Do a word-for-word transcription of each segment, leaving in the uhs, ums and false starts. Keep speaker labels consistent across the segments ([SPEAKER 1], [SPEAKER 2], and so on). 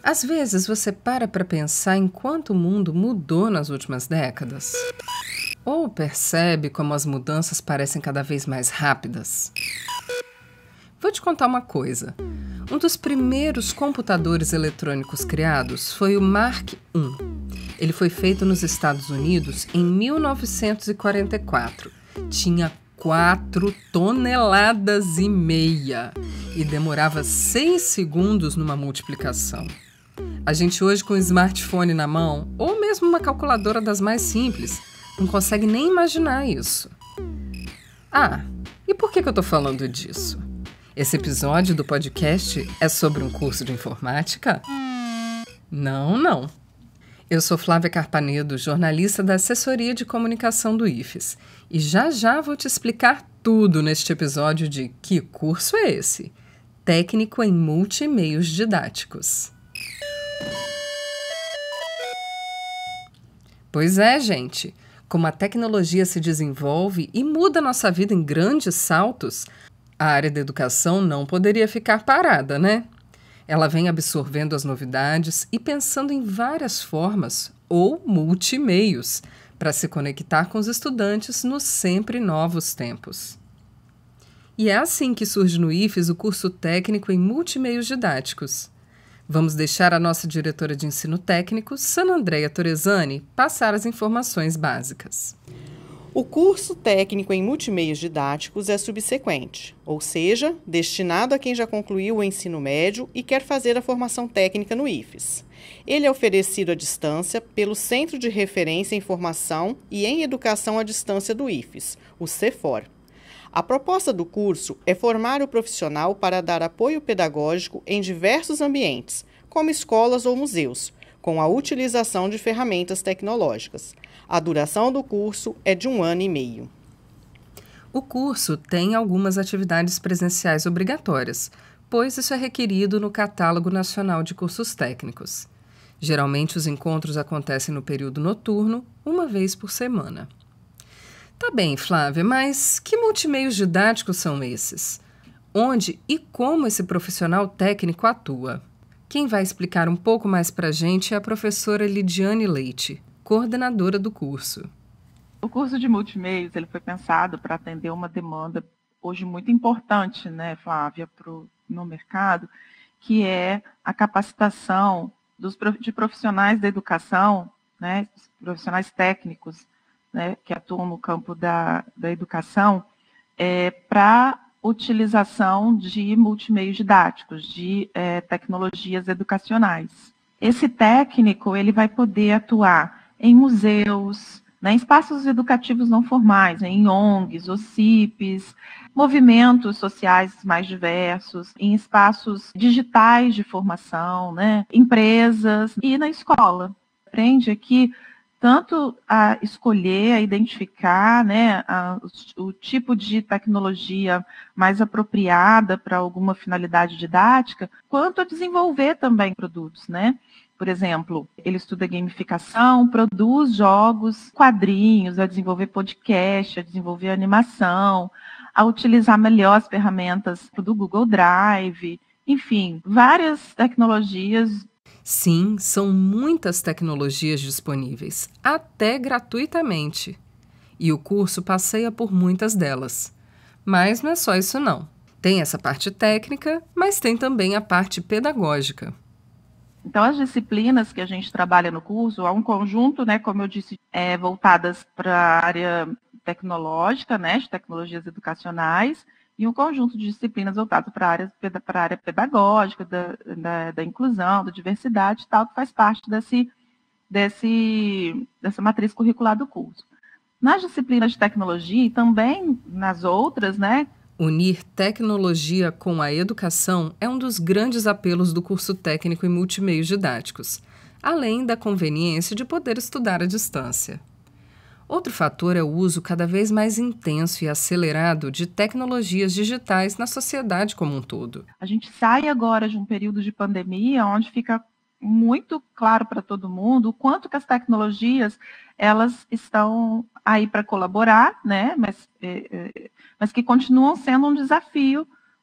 [SPEAKER 1] Às vezes você para para pensar em quanto o mundo mudou nas últimas décadas. Ou percebe como as mudanças parecem cada vez mais rápidas. Vou te contar uma coisa. Um dos primeiros computadores eletrônicos criados foi o Mark um. Ele foi feito nos Estados Unidos em mil novecentos e quarenta e quatro. Tinha quatro toneladas e meia e demorava seis segundos numa multiplicação. A gente hoje com o smartphone na mão, ou mesmo uma calculadora das mais simples, não consegue nem imaginar isso. Ah, e por que que eu tô falando disso? Esse episódio do podcast é sobre um curso de informática? Não, não. Eu sou Flávia Carpanedo, jornalista da Assessoria de Comunicação do I F E S, e já já vou te explicar tudo neste episódio de Que Curso é Esse? Técnico em Multimeios Didáticos. Pois é, gente. Como a tecnologia se desenvolve e muda nossa vida em grandes saltos, a área da educação não poderia ficar parada, né? Ela vem absorvendo as novidades e pensando em várias formas, ou multimeios, para se conectar com os estudantes nos sempre novos tempos. E é assim que surge no I F E S o curso técnico em Multimeios Didáticos. Vamos deixar a nossa diretora de ensino técnico, Sana Andréia Torresani, passar as informações básicas.
[SPEAKER 2] O curso técnico em multimeios didáticos é subsequente, ou seja, destinado a quem já concluiu o ensino médio e quer fazer a formação técnica no I F E S. Ele é oferecido à distância pelo Centro de Referência em Formação e em Educação à Distância do I F E S, o CEFOR. A proposta do curso é formar o profissional para dar apoio pedagógico em diversos ambientes, como escolas ou museus, com a utilização de ferramentas tecnológicas. A duração do curso é de um ano e meio.
[SPEAKER 1] O curso tem algumas atividades presenciais obrigatórias, pois isso é requerido no Catálogo Nacional de Cursos Técnicos. Geralmente, os encontros acontecem no período noturno, uma vez por semana. Tá bem, Flávia, mas que multimeios didáticos são esses? Onde e como esse profissional técnico atua? Quem vai explicar um pouco mais para a gente é a professora Lidiane Leite, coordenadora do curso.
[SPEAKER 3] O curso de multimeios ele foi pensado para atender uma demanda hoje muito importante, né, Flávia, pro, no mercado, que é a capacitação dos, de profissionais da educação, né, profissionais técnicos, né, que atuam no campo da, da educação, é, para utilização de multimeios didáticos, de é, tecnologias educacionais. Esse técnico ele vai poder atuar em museus, né, em espaços educativos não formais, né, em O N Gs, O C I Ps, movimentos sociais mais diversos, em espaços digitais de formação, né, empresas e na escola. Aprende aqui tanto a escolher, a identificar, né, a, o, o tipo de tecnologia mais apropriada para alguma finalidade didática, quanto a desenvolver também produtos, né? Por exemplo, ele estuda gamificação, produz jogos, quadrinhos, a desenvolver podcast, a desenvolver animação, a utilizar melhor as ferramentas do Google Drive, enfim, várias tecnologias.
[SPEAKER 1] Sim, são muitas tecnologias disponíveis, até gratuitamente. E o curso passeia por muitas delas. Mas não é só isso não. Tem essa parte técnica, mas tem também a parte pedagógica.
[SPEAKER 3] Então, as disciplinas que a gente trabalha no curso, há um conjunto, né, como eu disse, é, voltadas para a área tecnológica, né, de tecnologias educacionais, e um conjunto de disciplinas voltadas para a área, para a área pedagógica, da, da, da inclusão, da diversidade e tal, que faz parte desse, desse, dessa matriz curricular do curso. Nas disciplinas de tecnologia e também nas outras, né,
[SPEAKER 1] unir tecnologia com a educação é um dos grandes apelos do curso técnico em multimeios didáticos, além da conveniência de poder estudar à distância. Outro fator é o uso cada vez mais intenso e acelerado de tecnologias digitais na sociedade como um todo.
[SPEAKER 3] A gente sai agora de um período de pandemia onde fica muito claro para todo mundo o quanto que as tecnologias elas estão aí para colaborar, né? Mas, é, é, mas que continuam sendo um desafio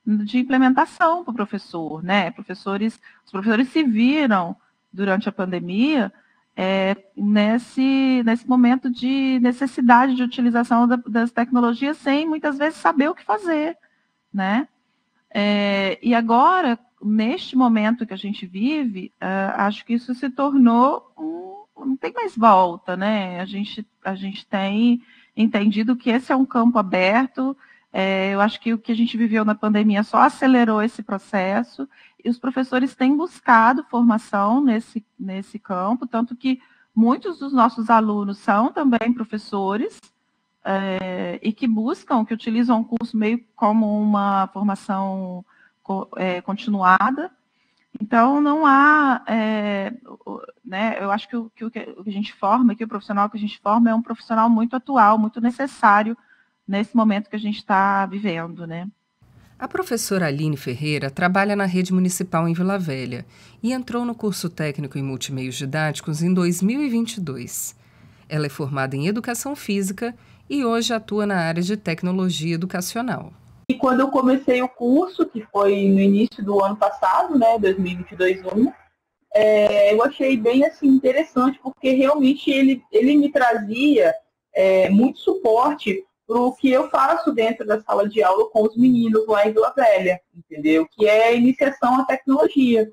[SPEAKER 3] de implementação para o professor, né? Professores, os professores se viram durante a pandemia é, nesse, nesse momento de necessidade de utilização da, das tecnologias sem muitas vezes saber o que fazer, né? É, e agora, neste momento que a gente vive, uh, acho que isso se tornou um, não tem mais volta, né? A gente, a gente tem entendido que esse é um campo aberto. É, eu acho que o que a gente viveu na pandemia só acelerou esse processo, e os professores têm buscado formação nesse, nesse campo, tanto que muitos dos nossos alunos são também professores, é, e que buscam, que utilizam o curso meio como uma formação é, continuada. Então, não há, é, né, eu acho que o, que o que a gente forma, que o profissional que a gente forma é um profissional muito atual, muito necessário nesse momento que a gente está vivendo, né?
[SPEAKER 1] A professora Aline Ferreira trabalha na rede municipal em Vila Velha e entrou no curso técnico em multimeios didáticos em dois mil e vinte e dois. Ela é formada em educação física e hoje atua na área de tecnologia educacional.
[SPEAKER 4] E quando eu comecei o curso, que foi no início do ano passado, né, dois mil e vinte e dois, um, é, eu achei bem assim, interessante, porque realmente ele, ele me trazia é, muito suporte para o que eu faço dentro da sala de aula com os meninos lá em Vila Velha, entendeu? Que é a iniciação à tecnologia.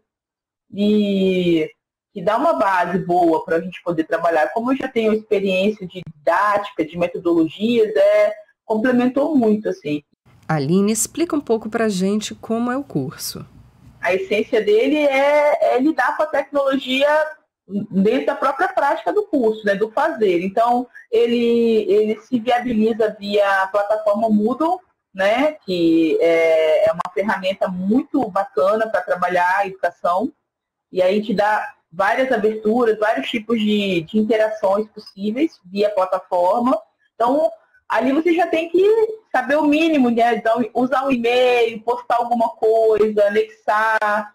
[SPEAKER 4] E que dá uma base boa para a gente poder trabalhar. Como eu já tenho experiência de didática, de metodologias, é, complementou muito, assim.
[SPEAKER 1] Aline explica um pouco para a gente como é o curso.
[SPEAKER 4] A essência dele é, é lidar com a tecnologia dentro da própria prática do curso, né, do fazer. Então, ele, ele se viabiliza via a plataforma Moodle, né, que é, é uma ferramenta muito bacana para trabalhar a educação. E aí te dá várias aberturas, vários tipos de, de interações possíveis via plataforma. Então, ali você já tem que saber o mínimo, né? Então, usar um e-mail, postar alguma coisa, anexar,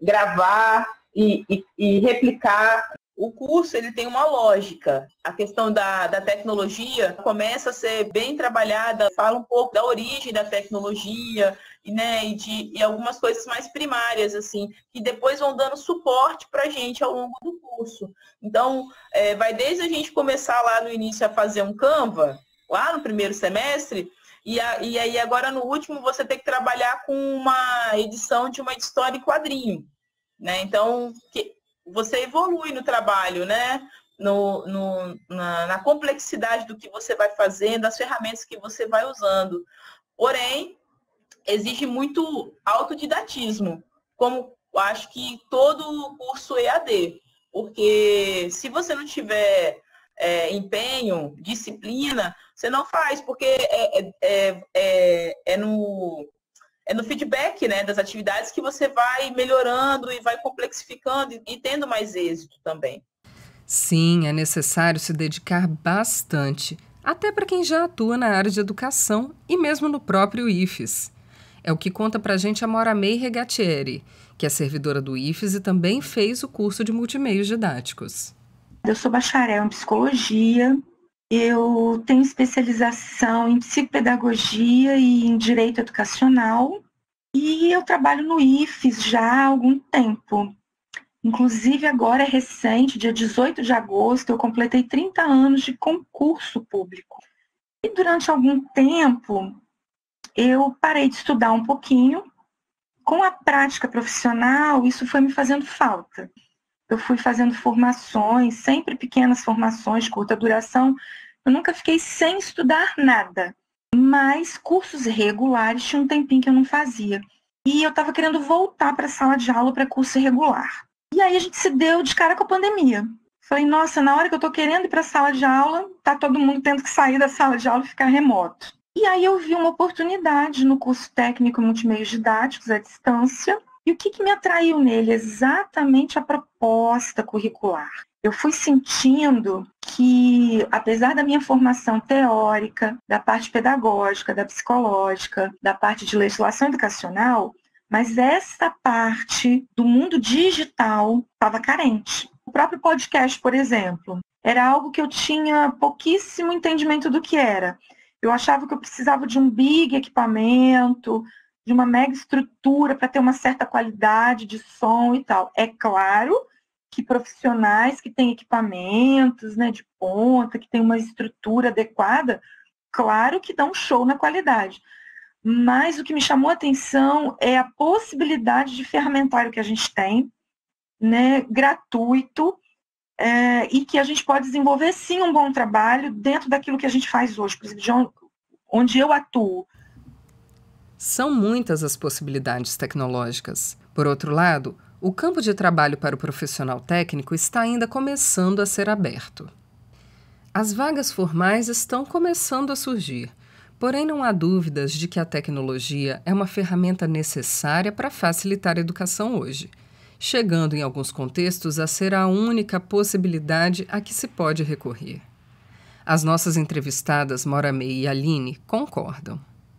[SPEAKER 4] gravar e, e, e replicar. O curso ele tem uma lógica. A questão da, da tecnologia começa a ser bem trabalhada, fala um pouco da origem da tecnologia, né, e de e algumas coisas mais primárias, assim, que depois vão dando suporte para a gente ao longo do curso. Então, é, vai desde a gente começar lá no início a fazer um Canva, lá no primeiro semestre, e, a, e aí agora no último você tem que trabalhar com uma edição de uma história em quadrinho, né? Então, que, você evolui no trabalho, né? No, no, na, na complexidade do que você vai fazendo, das ferramentas que você vai usando. Porém, exige muito autodidatismo, como acho que todo curso E A D, porque se você não tiver é, empenho, disciplina, você não faz, porque é, é, é, é, no, é no feedback, né, das atividades que você vai melhorando e vai complexificando e, e tendo mais êxito também.
[SPEAKER 1] Sim, é necessário se dedicar bastante, até para quem já atua na área de educação e mesmo no próprio I F E S. É o que conta pra gente a Moramei Regatieri, que é servidora do I F E S e também fez o curso de multimeios didáticos.
[SPEAKER 5] Eu sou bacharel em psicologia, eu tenho especialização em psicopedagogia e em direito educacional e eu trabalho no I F E S já há algum tempo. Inclusive agora é recente, dia dezoito de agosto, eu completei trinta anos de concurso público. E durante algum tempo eu parei de estudar um pouquinho. Com a prática profissional, isso foi me fazendo falta. Eu fui fazendo formações, sempre pequenas formações de curta duração. Eu nunca fiquei sem estudar nada. Mas cursos regulares tinha um tempinho que eu não fazia. E eu estava querendo voltar para a sala de aula para curso regular. E aí a gente se deu de cara com a pandemia. Falei, nossa, na hora que eu estou querendo ir para a sala de aula, tá todo mundo tendo que sair da sala de aula e ficar remoto. E aí eu vi uma oportunidade no curso técnico em multimeios didáticos à distância. E o que, que me atraiu nele? Exatamente a proposta curricular. Eu fui sentindo que, apesar da minha formação teórica, da parte pedagógica, da psicológica, da parte de legislação educacional, mas essa parte do mundo digital estava carente. O próprio podcast, por exemplo, era algo que eu tinha pouquíssimo entendimento do que era. Eu achava que eu precisava de um big equipamento, de uma mega estrutura para ter uma certa qualidade de som e tal. É claro que profissionais que têm equipamentos, né, de ponta, que têm uma estrutura adequada, claro que dão show na qualidade. Mas o que me chamou a atenção é a possibilidade de ferramentário que a gente tem, né, gratuito, é, e que a gente pode desenvolver, sim, um bom trabalho dentro daquilo que a gente faz hoje, por exemplo, de onde, onde eu atuo.
[SPEAKER 1] São muitas as possibilidades tecnológicas. Por outro lado, o campo de trabalho para o profissional técnico está ainda começando a ser aberto. As vagas formais estão começando a surgir, porém não há dúvidas de que a tecnologia é uma ferramenta necessária para facilitar a educação hoje, chegando em alguns contextos a ser a única possibilidade a que se pode recorrer. As nossas entrevistadas, Mora May e Aline, concordam.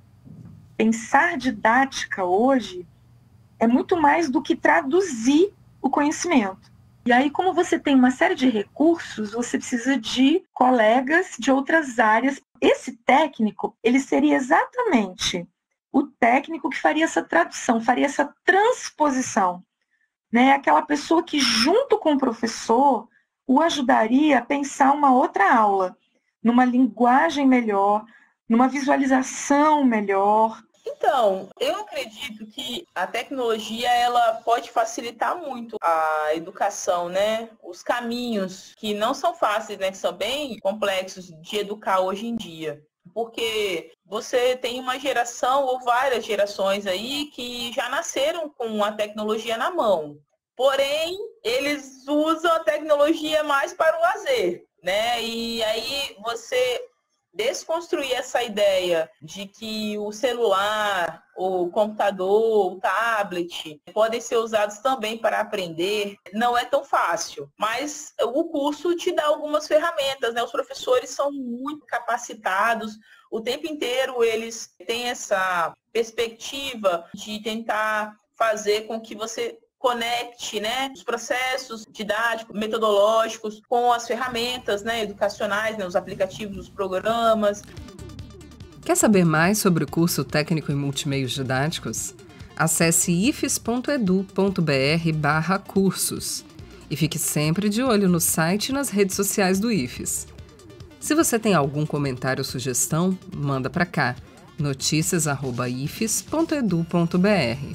[SPEAKER 5] Pensar didática hoje é muito mais do que traduzir o conhecimento. E aí, como você tem uma série de recursos, você precisa de colegas de outras áreas. Esse técnico, ele seria exatamente o técnico que faria essa tradução, faria essa transposição, né? Aquela pessoa que, junto com o professor, o ajudaria a pensar uma outra aula, numa linguagem melhor, numa visualização melhor.
[SPEAKER 4] Então, eu acredito que a tecnologia ela pode facilitar muito a educação, né? Os caminhos que não são fáceis, né? Que são bem complexos de educar hoje em dia. Porque você tem uma geração ou várias gerações aí que já nasceram com a tecnologia na mão. Porém, eles usam a tecnologia mais para o lazer, né? E aí você desconstruir essa ideia de que o celular, o computador, o tablet podem ser usados também para aprender, não é tão fácil. Mas o curso te dá algumas ferramentas, né? Os professores são muito capacitados, o tempo inteiro eles têm essa perspectiva de tentar fazer com que você conecte, né, os processos didáticos, metodológicos com as ferramentas, né, educacionais, né, os aplicativos, os programas.
[SPEAKER 1] Quer saber mais sobre o curso técnico em multimeios didáticos? Acesse ifes ponto edu ponto br barra cursos e fique sempre de olho no site e nas redes sociais do IFES. Se você tem algum comentário ou sugestão, manda para cá, notícias arroba ifes ponto edu ponto br.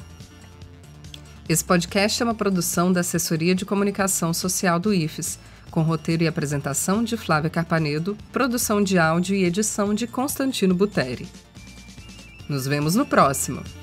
[SPEAKER 1] Esse podcast é uma produção da Assessoria de Comunicação Social do IFES, com roteiro e apresentação de Flávia Carpanedo, produção de áudio e edição de Constantino Buteri. Nos vemos no próximo!